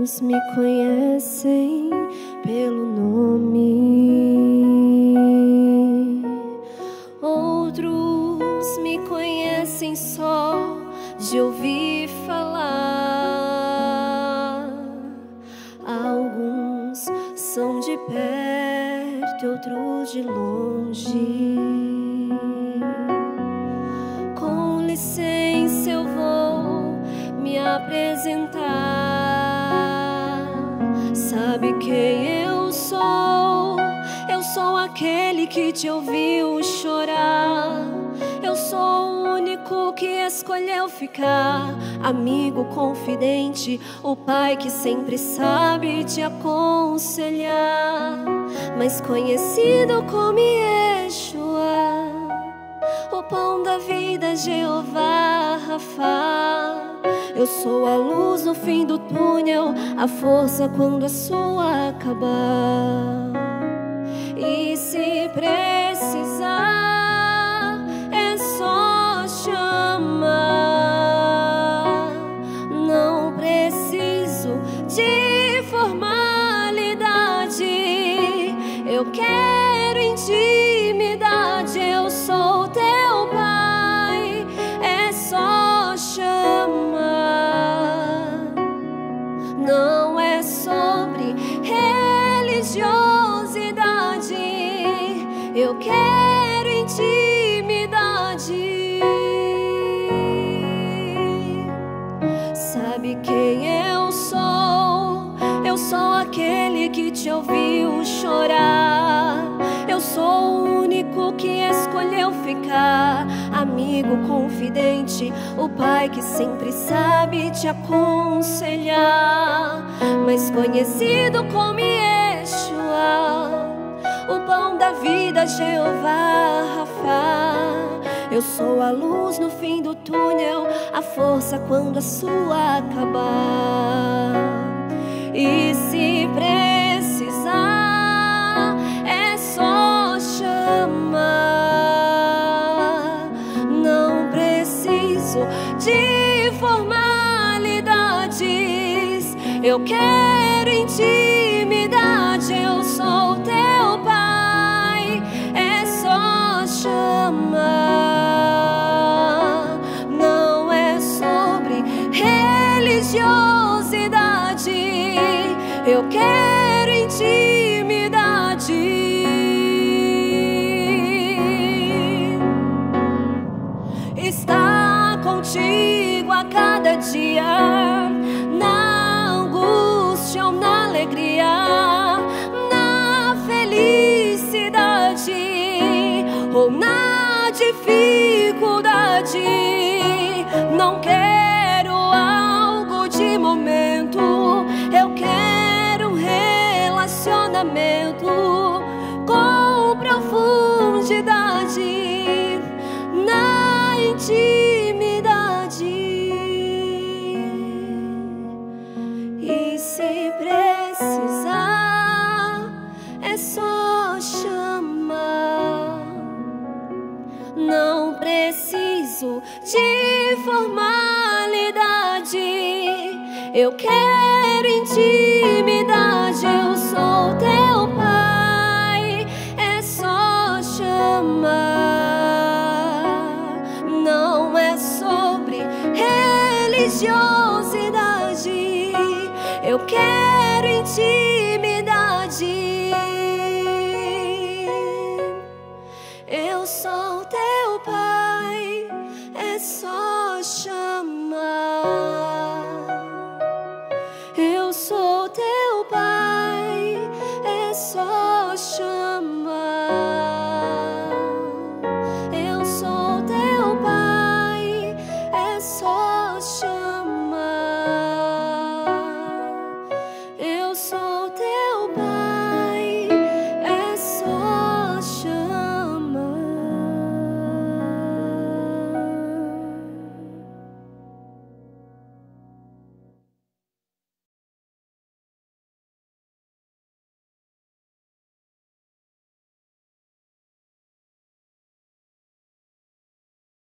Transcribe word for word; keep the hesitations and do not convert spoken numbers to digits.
Alguns me conhecem pelo nome, outros me conhecem só de ouvir falar. Alguns são de perto e outros de longe. Com licença, eu vou me apresentar. Sabe quem eu sou? Eu sou aquele que te ouviu chorar. Eu sou o único que escolheu ficar. Amigo confidente, o pai que sempre sabe te aconselhar. Mas conhecido como Yeshua, o pão da vida, Jeová Rafá. Eu sou a luz no fim do túnel, a força quando a sua acabar. E se precisar, é só chamar. Não preciso de formalidade. Eu quero intimidade. Eu sou teu pai. É só chamar. Não é sobre religiosidade. Eu quero intimidade. Sabe quem eu sou? Eu sou aquele que te ouviu chorar. Eu sou o único que escolheu ficar. Amigo confidente, o pai que sempre sabe te aconselhar. Mas conhecido como Yeshua, o pão da vida, Jeová Rafá. Eu sou a luz no fim do túnel, a força quando a sua acabar. E se precisar, é só chamar. Não preciso de formalidades. Eu quero intimidade. Eu sou teu pai. É só chamar. Não é sobre religiosidade. Eu quero intimidade. Estar contigo a cada dia, na angústia ou na alegria, na felicidade ou na dificuldade. Não quero algo de momento, eu quero um relacionamento com profundidade, na intimidade. E se precisar, é só chamar. Não preciso de formalidade. Eu quero intimidade. Eu sou teu pai. É só chamar. Não é sobre religiosidade. Eu quero intimidade. Eu sou teu pai. É só chamar. Eu sou teu pai. É só chamar. Eu sou teu pai. É só chamar. Eu sou teu